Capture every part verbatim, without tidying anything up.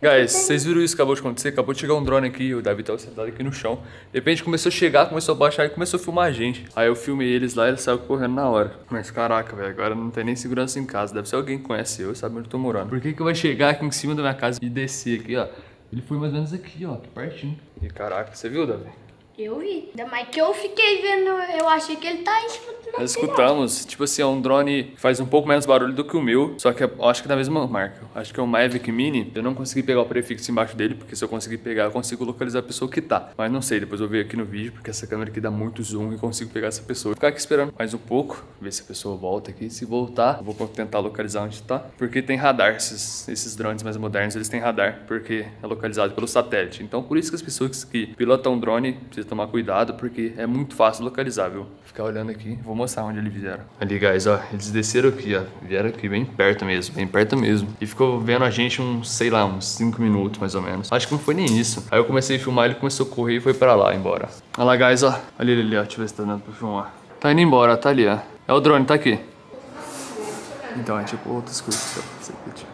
Guys, vocês viram isso que acabou de acontecer? Acabou de chegar um drone aqui, o Davi tava sentado aqui no chão. De repente começou a chegar, começou a baixar e começou a filmar a gente. Aí eu filmei eles lá e eles saíram correndo na hora. Mas caraca, velho, agora não tem nem segurança em casa. Deve ser alguém que conhece eu e sabe onde eu tô morando. Por que que vai chegar aqui em cima da minha casa e descer aqui, ó? Ele foi mais ou menos aqui, ó, aqui pertinho. E caraca, você viu, Davi? Eu vi. Ainda mais que eu fiquei vendo, eu achei que ele tá escutando. Nós escutamos, tipo assim, é um drone que faz um pouco menos barulho do que o meu, só que eu acho que é da mesma marca. Acho que é o Mavic Mini. Eu não consegui pegar o prefixo embaixo dele, porque se eu conseguir pegar, eu consigo localizar a pessoa que tá. Mas não sei, depois eu vejo aqui no vídeo, porque essa câmera aqui dá muito zoom e consigo pegar essa pessoa. Vou ficar aqui esperando mais um pouco, ver se a pessoa volta aqui. Se voltar, eu vou tentar localizar onde tá, porque tem radar. Esses, esses drones mais modernos, eles têm radar, porque é localizado pelo satélite. Então, por isso que as pessoas que pilotam drone precisam tomar cuidado, porque é muito fácil localizar, viu? Vou ficar olhando aqui, vou mostrar onde eles vieram. Ali, guys, ó, eles desceram aqui, ó, vieram aqui bem perto mesmo, bem perto mesmo. E ficou vendo a gente uns, sei lá, uns cinco minutos mais ou menos. Acho que não foi nem isso. Aí eu comecei a filmar, ele começou a correr e foi pra lá, embora. Olha lá, guys, ó, ali, ali, ali, ó, deixa eu ver se tá dando pra filmar. Tá indo embora, tá ali, ó. É o drone, tá aqui. Então, é tipo outras coisas que você curtir.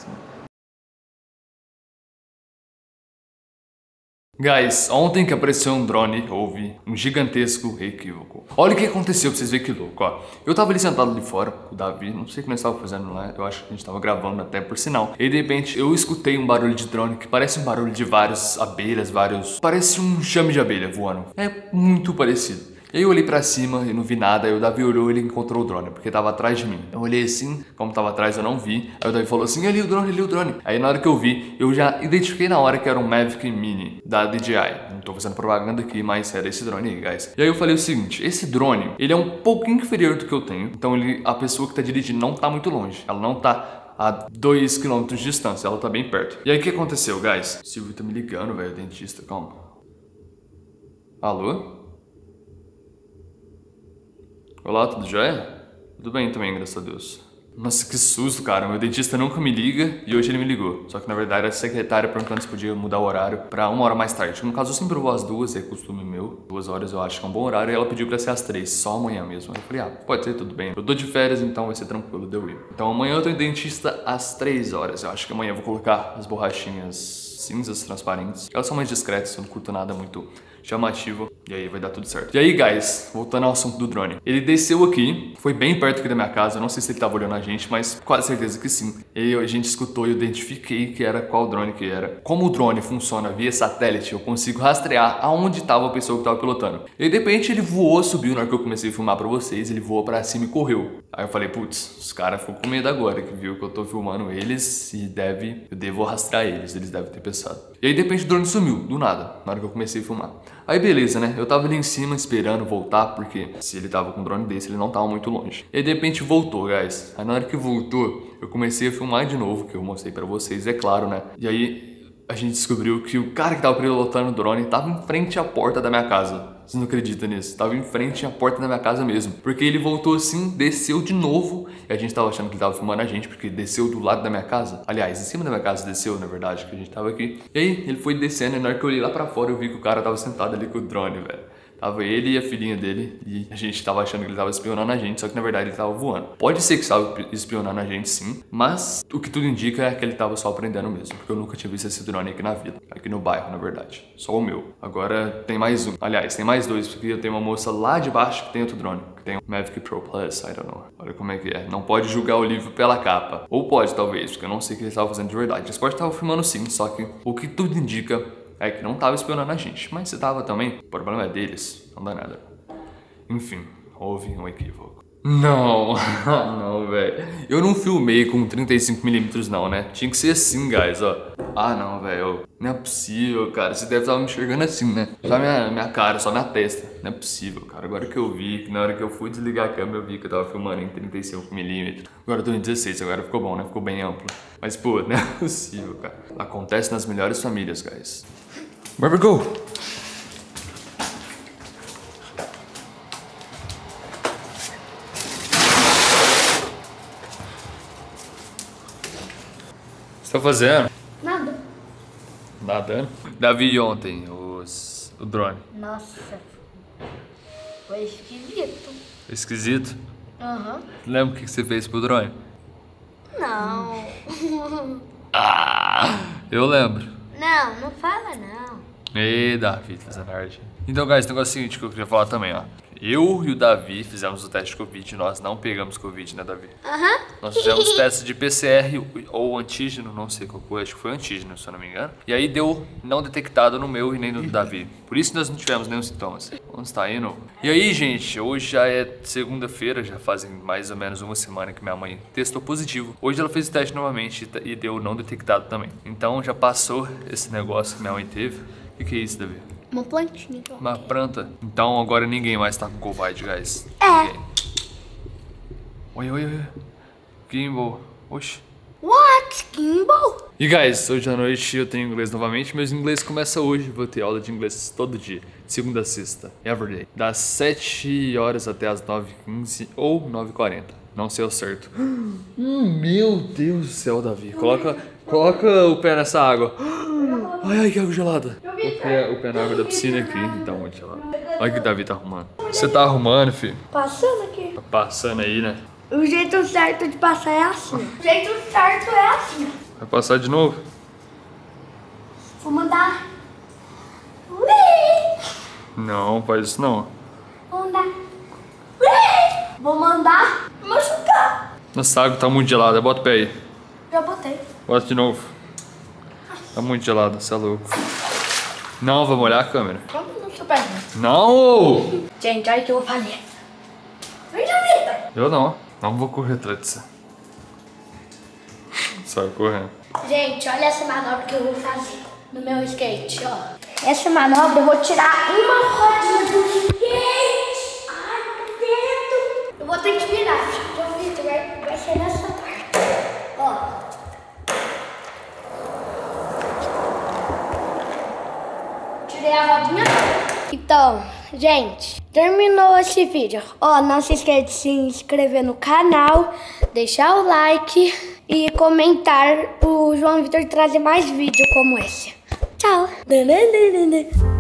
Guys, ontem que apareceu um drone, houve um gigantesco equívoco. Olha o que aconteceu pra vocês verem que louco, ó. Eu tava ali sentado ali fora com o Davi, não sei o que nós tava fazendo lá, eu acho que a gente tava gravando até por sinal. E de repente eu escutei um barulho de drone que parece um barulho de várias abelhas, vários... Parece um chame de abelha voando. É muito parecido. E aí eu olhei pra cima e não vi nada, aí o Davi olhou e ele encontrou o drone, porque tava atrás de mim. Eu olhei assim, como tava atrás eu não vi, aí o Davi falou assim, ali o drone, ali o drone. Aí na hora que eu vi, eu já identifiquei na hora que era um Mavic Mini, da D J I. Não tô fazendo propaganda aqui, mas era esse drone aí, guys. E aí eu falei o seguinte, esse drone, ele é um pouquinho inferior do que eu tenho, então ele, a pessoa que tá dirigindo não tá muito longe, ela não tá a dois quilômetros de distância, ela tá bem perto. E aí o que aconteceu, guys? O Silvio tá me ligando, velho, o dentista, calma. Alô? Olá, tudo jóia? Tudo bem também, graças a Deus. Nossa, que susto, cara. Meu dentista nunca me liga e hoje ele me ligou. Só que na verdade a secretária perguntando se podia mudar o horário pra uma hora mais tarde. No caso eu sempre vou às duas, é costume meu. Duas horas eu acho que é um bom horário e ela pediu pra ser às três, só amanhã mesmo. Eu falei, ah, pode ser, tudo bem. Eu tô de férias, então vai ser tranquilo, deu ir. Então amanhã eu tô em dentista às três horas. Eu acho que amanhã eu vou colocar as borrachinhas cinzas transparentes. Elas são mais discretas, eu não curto nada muito chamativo. E aí vai dar tudo certo. E aí, guys, voltando ao assunto do drone. Ele desceu aqui, foi bem perto aqui da minha casa. Eu não sei se ele tava olhando a gente, mas quase certeza que sim. E aí a gente escutou e eu identifiquei que era qual drone que era. Como o drone funciona via satélite, eu consigo rastrear aonde tava a pessoa que tava pilotando. E aí, de repente ele voou, subiu na hora que eu comecei a filmar pra vocês. Ele voou pra cima e correu. Aí eu falei, putz, os caras ficam com medo agora que viu que eu tô filmando eles e deve, eu devo rastrear eles. Eles devem ter pensado. E aí, de repente, o drone sumiu, do nada, na hora que eu comecei a filmar. Aí beleza, né? Eu tava ali em cima esperando voltar, porque se ele tava com um drone desse, ele não tava muito longe. E aí, de repente voltou, guys. Aí na hora que voltou, eu comecei a filmar de novo, que eu mostrei pra vocês, é claro, né? E aí a gente descobriu que o cara que tava pilotando o drone tava em frente à porta da minha casa. Vocês não acreditam nisso? Tava em frente à porta da minha casa mesmo. Porque ele voltou assim, desceu de novo. E a gente tava achando que ele tava filmando a gente, porque desceu do lado da minha casa. Aliás, em cima da minha casa desceu, na verdade, que a gente tava aqui. E aí, ele foi descendo e na hora que eu olhei lá pra fora, eu vi que o cara tava sentado ali com o drone, velho. Tava ele e a filhinha dele e a gente tava achando que ele tava espionando a gente, só que na verdade ele tava voando. Pode ser que estava espionando a gente sim, mas o que tudo indica é que ele tava só aprendendo mesmo, porque eu nunca tinha visto esse drone aqui na vida, aqui no bairro, na verdade. Só o meu. Agora tem mais um. Aliás, tem mais dois, porque eu tenho uma moça lá de baixo que tem outro drone, que tem um Mavic Pro Plus, I don't know. Olha como é que é. Não pode julgar o livro pela capa. Ou pode, talvez, porque eu não sei o que eles estavam fazendo de verdade. Eles podem estar filmando sim, só que o que tudo indica é que não tava espionando a gente, mas se tava também, o problema é deles, não dá nada. Enfim, houve um equívoco. Não, não, velho. Eu não filmei com trinta e cinco milímetros não, né? Tinha que ser assim, guys, ó. Ah, não, velho. Não é possível, cara. Você deve estar me enxergando assim, né? Só minha, minha cara, só minha testa. Não é possível, cara. Agora que eu vi, que na hora que eu fui desligar a câmera, eu vi que eu tava filmando em trinta e cinco milímetros. Agora eu tô em dezesseis, agora ficou bom, né? Ficou bem amplo. Mas, pô, não é possível, cara. Acontece nas melhores famílias, guys. Where we go? O que você tá fazendo? Nada. Nadando? Davi ontem, os... o drone. Nossa, foi esquisito. Esquisito? Aham. Uhum. Lembra o que você fez pro drone? Não. Ah! Eu lembro. Não, não fala não. Ei, Davi, fazendo arte. Então, guys, tem um negócio seguinte que eu queria falar também, ó. Eu e o Davi fizemos o teste de Covid, nós não pegamos Covid, né, Davi? Aham. Uhum. Nós fizemos teste de P C R ou antígeno, não sei qual foi, acho que foi antígeno, se eu não me engano. E aí deu não detectado no meu e nem no do Davi. Por isso nós não tivemos nenhum sintomas. Onde está indo? E aí, gente, hoje já é segunda-feira, já fazem mais ou menos uma semana que minha mãe testou positivo. Hoje ela fez o teste novamente e deu não detectado também. Então já passou esse negócio que minha mãe teve. O que, que é isso, Davi? Uma plantinha. Uma planta. Então agora ninguém mais tá com Covid, guys. É. Ninguém. Oi, oi, oi. Gimbal. Oxi. What? Gimbal? E guys, hoje à noite eu tenho inglês novamente. Meu inglês começa hoje. Vou ter aula de inglês todo dia. De segunda a sexta. Everyday. Das sete horas até as nove e quinze ou nove e quarenta. Não sei o certo. Hum, meu Deus do céu, Davi. Coloca, coloca o pé nessa água. Ai, ai, que água gelada. O pé, o pé na água da piscina aqui, tá muito gelado. Olha o que o Davi tá arrumando. Você tá arrumando, filho? Passando aqui. Tá passando aí, né? O jeito certo de passar é assim. O jeito certo é assim. Vai passar de novo? Vou mandar. Ui! Não, faz isso não. Vou mandar. Ui! Vou mandar machucar. Nossa, a água tá muito gelada. Bota o pé aí. Já botei. Bota de novo. Tá muito gelada, você é louco. Não, vou molhar a câmera. Como no seu pé? Não! Gente, olha o que eu vou fazer. Vem, Javita. Eu não. Não vou correr atrás de você. Sai correndo. Gente, olha essa manobra que eu vou fazer no meu skate, ó. Essa manobra eu vou tirar uma rodinha do skate. Ai, meu dedo. Eu vou ter que virar. João Vitor, vai, vai ser nessa parte. Ó. Tirei a rodinha. Então, gente, terminou esse vídeo. Ó, não se esqueça de se inscrever no canal, deixar o like e comentar o João Vitor trazer mais vídeos como esse. Tchau!